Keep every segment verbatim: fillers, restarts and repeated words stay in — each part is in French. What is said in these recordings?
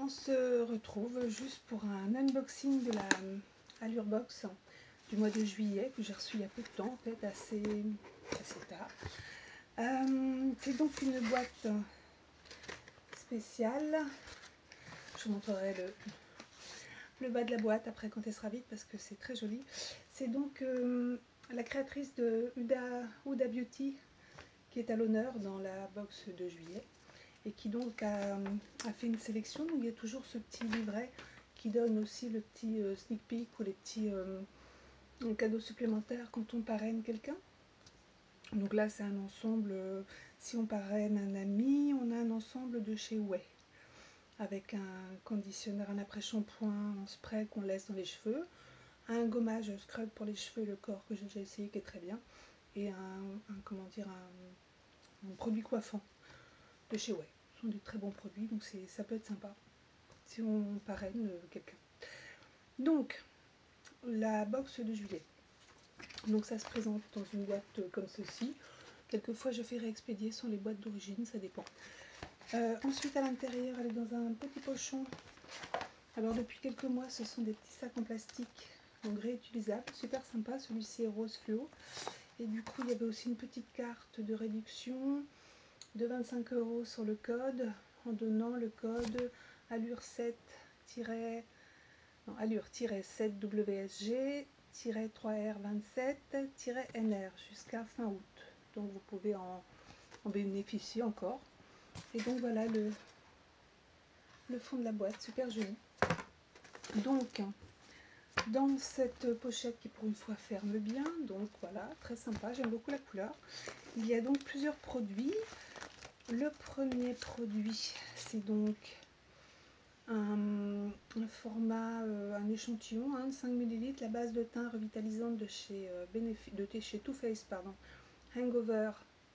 on se retrouve juste pour un unboxing de la Allure Box du mois de juillet que j'ai reçu il y a peu de temps, en fait assez, assez tard. Euh, c'est donc une boîte spéciale. Je vous montrerai le, le bas de la boîte après quand elle sera vide parce que c'est très joli. C'est donc euh, la créatrice de Huda, Huda Beauty qui est à l'honneur dans la box de juillet et qui donc a, a fait une sélection. Donc il y a toujours ce petit livret qui donne aussi le petit euh, sneak peek ou les petits euh, cadeaux supplémentaires quand on parraine quelqu'un. Donc là c'est un ensemble, euh, si on parraine un ami, on a un ensemble de chez Ouai avec un conditionneur, un après-shampoing en spray qu'on laisse dans les cheveux, un gommage scrub pour les cheveux et le corps que j'ai déjà essayé qui est très bien, et un, un comment dire un, un produit coiffant de chez Ouai. Ce sont des très bons produits, donc ça peut être sympa si on parraine euh, quelqu'un. Donc la box de juillet. Donc ça se présente dans une boîte comme ceci. Quelquefois je fais réexpédier sur les boîtes d'origine, ça dépend. Euh, ensuite à l'intérieur elle est dans un petit pochon. Alors depuis quelques mois ce sont des petits sacs en plastique, donc réutilisables, super sympa. Celui-ci est rose fluo. Et du coup il y avait aussi une petite carte de réduction de vingt-cinq euros sur le code, en donnant le code allure sept allure sept W S G trois R vingt-sept N R jusqu'à fin août. Donc vous pouvez en, en bénéficier encore. Et donc voilà le, le fond de la boîte, super joli. Donc dans cette pochette qui pour une fois ferme bien, donc voilà, très sympa, j'aime beaucoup la couleur. Il y a donc plusieurs produits. Le premier produit, c'est donc un, un format, euh, un échantillon, hein, de cinq millilitres, la base de teint revitalisante de chez, euh, de chez Too Faced, pardon, Hangover.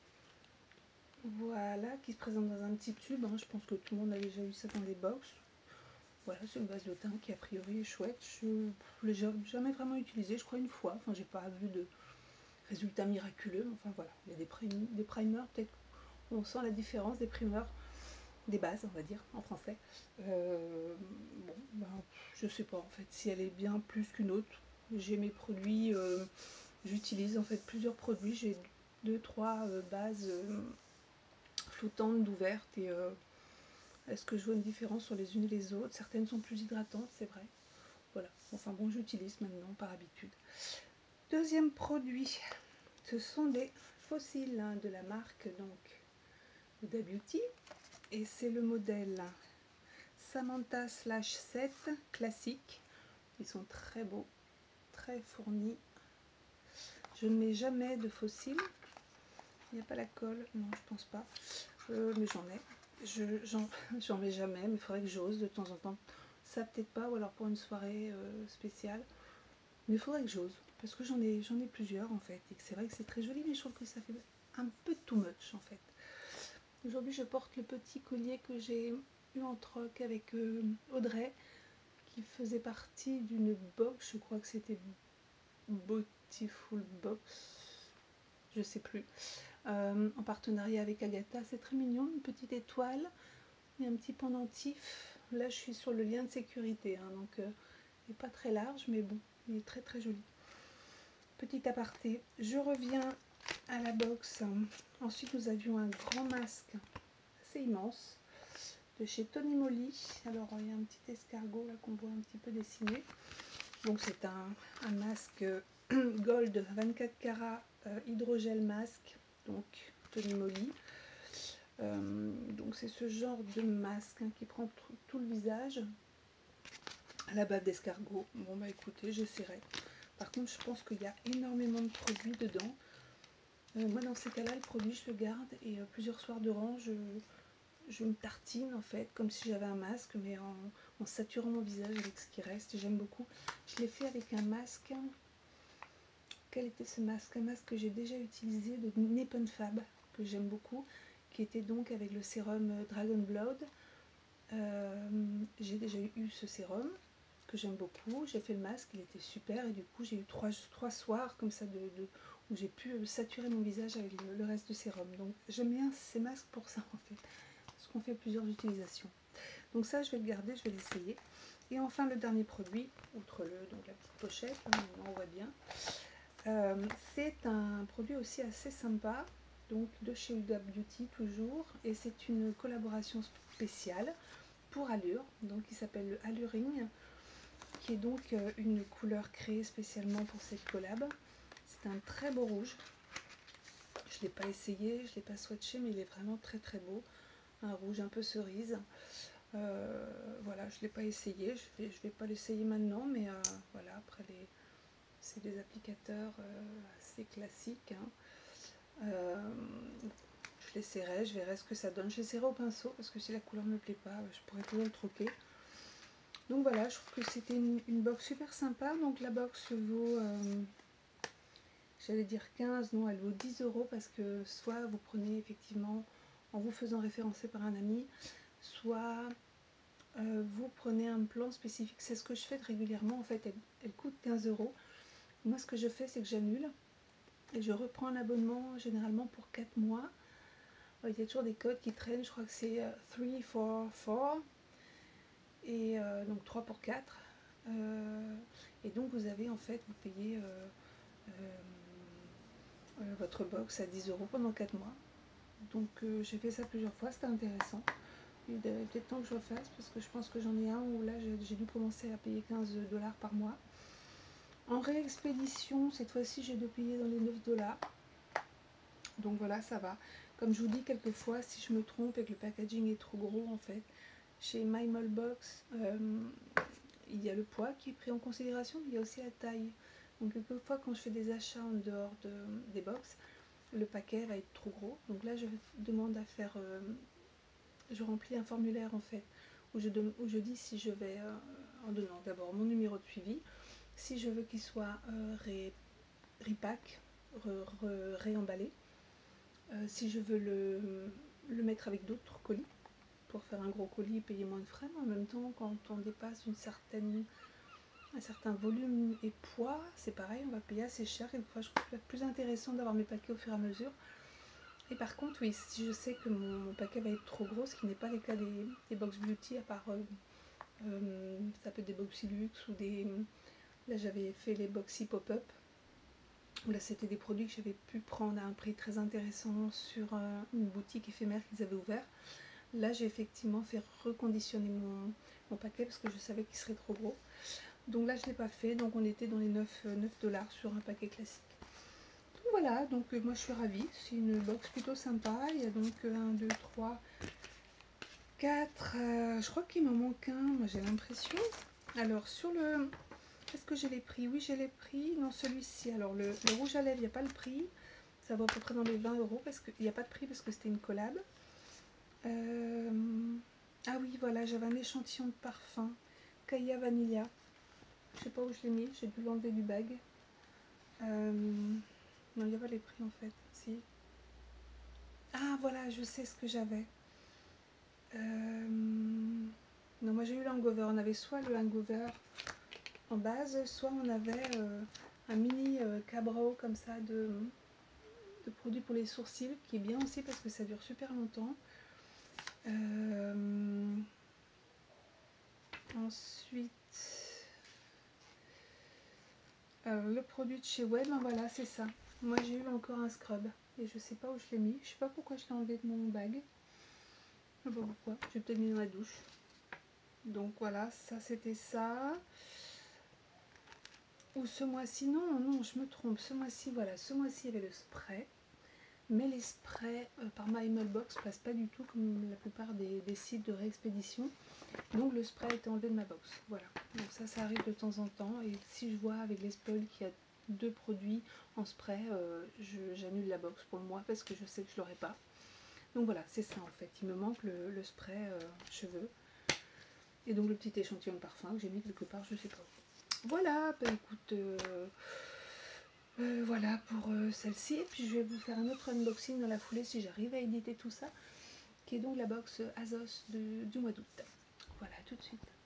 Voilà, qui se présente dans un petit tube, hein, je pense que tout le monde a déjà eu ça dans les box. Voilà, c'est une base de teint qui a priori est chouette. Je ne l'ai jamais vraiment utilisé, je crois une fois, enfin j'ai pas vu de résultats miraculeux, mais enfin voilà, il y a des, prim des primers, peut-être on sent la différence des primers, des bases on va dire en français. Euh, bon, ben, je sais pas en fait si elle est bien plus qu'une autre. J'ai mes produits, euh, j'utilise en fait plusieurs produits, j'ai deux trois euh, bases euh, flottantes d'ouvertes et euh, est-ce que je vois une différence sur les unes et les autres? Certaines sont plus hydratantes, c'est vrai. Voilà, enfin bon, j'utilise maintenant par habitude. Deuxième produit, ce sont des fossiles, hein, de la marque donc Huda Beauty. Et c'est le modèle Samantha slash sept classique. Ils sont très beaux, très fournis. Je ne mets jamais de fossiles. Il n'y a pas la colle, non, je pense pas. Euh, mais j'en ai. Je j'en mets jamais, mais il faudrait que j'ose de temps en temps. Ça peut-être pas, ou alors pour une soirée euh, spéciale. Mais il faudrait que j'ose, parce que j'en ai, j'en ai plusieurs en fait. Et c'est vrai que c'est très joli, mais je trouve que ça fait un peu too much en fait. Aujourd'hui je porte le petit collier que j'ai eu en troc avec euh, Audrey, qui faisait partie d'une box, je crois que c'était Beautiful Box, je sais plus, euh, en partenariat avec Agatha. C'est très mignon, une petite étoile et un petit pendentif. Là je suis sur le lien de sécurité, hein, donc euh, il n'est pas très large, mais bon, il est très très joli. Petit aparté, je reviens à la box. Ensuite nous avions un grand masque assez immense de chez Tony Moly. Alors il y a un petit escargot là qu'on voit un petit peu dessiné. Donc c'est un, un masque gold vingt-quatre carats euh, hydrogel masque, donc Tony Moly. Euh, donc c'est ce genre de masque, hein, qui prend tout, tout le visage à la bave d'escargot. Bon bah écoutez, j'essaierai. Par contre je pense qu'il y a énormément de produits dedans. Euh, moi dans ces cas là le produit je le garde et euh, plusieurs soirs de rang je, je me tartine en fait comme si j'avais un masque, mais en, en saturant mon visage avec ce qui reste. J'aime beaucoup. Je l'ai fait avec un masque. Quel était ce masque? Un masque que j'ai déjà utilisé de Nippon Fab, que j'aime beaucoup, qui était donc avec le sérum Dragon Blood. Euh, j'ai déjà eu ce sérum que j'aime beaucoup. J'ai fait le masque, il était super, et du coup j'ai eu trois, trois soirs comme ça de, de où j'ai pu saturer mon visage avec le, le reste du sérum. Donc j'aime bien ces masques pour ça en fait, parce qu'on fait plusieurs utilisations. Donc ça, je vais le garder, je vais l'essayer. Et enfin, le dernier produit, outre le, donc la petite pochette, hein, on voit bien, euh, c'est un produit aussi assez sympa, donc de chez Huda Beauty toujours, et c'est une collaboration spéciale pour Allure, donc il s'appelle le Alluring, qui est donc euh, une couleur créée spécialement pour cette collab. C'est un très beau rouge. Je ne l'ai pas essayé, je ne l'ai pas swatché, mais il est vraiment très très beau. Un rouge un peu cerise. Euh, voilà, je ne l'ai pas essayé, je ne vais, je vais pas l'essayer maintenant, mais euh, voilà, après les, c'est des applicateurs euh, assez classiques. Hein. Euh, je l'essaierai, je verrai ce que ça donne. J'essaierai au pinceau, parce que si la couleur ne me plaît pas, je pourrais toujours le troquer. Donc voilà, je trouve que c'était une, une box super sympa. Donc la box vaut, euh, j'allais dire quinze, non, elle vaut dix euros, parce que soit vous prenez effectivement en vous faisant référencer par un ami, soit euh, vous prenez un plan spécifique. C'est ce que je fais régulièrement. En fait, elle, elle coûte quinze euros. Moi, ce que je fais, c'est que j'annule et je reprends l'abonnement généralement pour quatre mois. Euh, il y a toujours des codes qui traînent. Je crois que c'est euh, trois pour quatre et euh, donc trois pour quatre. Euh, et donc, vous avez en fait, vous payez euh, euh, euh, votre box à dix euros pendant quatre mois. Donc, euh, j'ai fait ça plusieurs fois. C'était intéressant. Il est peut-être temps que je refasse parce que je pense que j'en ai un où là j'ai dû commencer à payer quinze dollars par mois. En réexpédition, cette fois-ci j'ai dû payer dans les neuf dollars. Donc voilà, ça va. Comme je vous dis, quelquefois, si je me trompe et que le packaging est trop gros, en fait, chez MyMallBox, euh, il y a le poids qui est pris en considération, mais il y a aussi la taille. Donc quelquefois, quand je fais des achats en dehors de, des box, le paquet va être trop gros. Donc là, je demande à faire... Euh, je remplis un formulaire en fait où je, où je dis si je vais, euh, en donnant d'abord mon numéro de suivi, si je veux qu'il soit euh, ré, repack, re, re, réemballé, euh, si je veux le, le mettre avec d'autres colis pour faire un gros colis et payer moins de frais, mais en même temps quand on dépasse une certaine, un certain volume et poids, c'est pareil, on va payer assez cher. Quelquefois je trouve que c'est plus intéressant d'avoir mes paquets au fur et à mesure. Et par contre, oui, si je sais que mon, mon paquet va être trop gros, ce qui n'est pas le cas des, des box beauty, à part euh, euh, ça peut être des boxy luxe ou des... Là, j'avais fait les boxy pop-up, où là, c'était des produits que j'avais pu prendre à un prix très intéressant sur euh, une boutique éphémère qu'ils avaient ouvert. Là, j'ai effectivement fait reconditionner mon, mon paquet parce que je savais qu'il serait trop gros. Donc là, je ne l'ai pas fait, donc on était dans les neuf dollars sur un paquet classique. Voilà, donc euh, moi je suis ravie, c'est une box plutôt sympa. Il y a donc un, deux, trois, quatre, euh, je crois qu'il m'en manque un, moi j'ai l'impression. Alors sur le, est-ce que j'ai les prix? Oui, j'ai les prix. Non, celui-ci, alors le, le rouge à lèvres, il n'y a pas le prix, ça va à peu près dans les vingt euros parce qu'il n'y a pas de prix parce que c'était une collab. Euh, ah oui, voilà, j'avais un échantillon de parfum Kaya Vanilla, je sais pas où je l'ai mis, j'ai dû l'enlever du bag. Euh, non, il n'y a pas les prix en fait, si. Ah voilà, je sais ce que j'avais. Euh... Non, moi j'ai eu le hangover. On avait soit le hangover en base, soit on avait euh, un mini euh, cabro comme ça de, de produits pour les sourcils, qui est bien aussi parce que ça dure super longtemps. Euh... Ensuite, alors, le produit de chez Web, ben voilà, c'est ça. Moi j'ai eu encore un scrub et je sais pas où je l'ai mis. Je sais pas pourquoi je l'ai enlevé de mon bag. Je sais pas pourquoi. J'ai peut-être mis dans la douche. Donc voilà, ça c'était ça. Ou ce mois-ci, non, non, je me trompe. Ce mois-ci, voilà, ce mois-ci il y avait le spray. Mais les sprays euh, par MyMallBox passent pas du tout comme la plupart des, des sites de réexpédition. Donc le spray a été enlevé de ma box. Voilà. Donc ça, ça arrive de temps en temps. Et si je vois avec les spoils qu'il y a deux produits en spray, euh, j'annule la box pour le mois parce que je sais que je l'aurai pas. Donc voilà, c'est ça en fait. Il me manque le, le spray euh, cheveux. Et donc le petit échantillon de parfum que j'ai mis quelque part, je sais pas. Voilà, bah écoute, euh, euh, voilà pour euh, celle-ci. Et puis je vais vous faire un autre unboxing dans la foulée si j'arrive à éditer tout ça, qui est donc la box Azos de, du mois d'août. Voilà, tout de suite.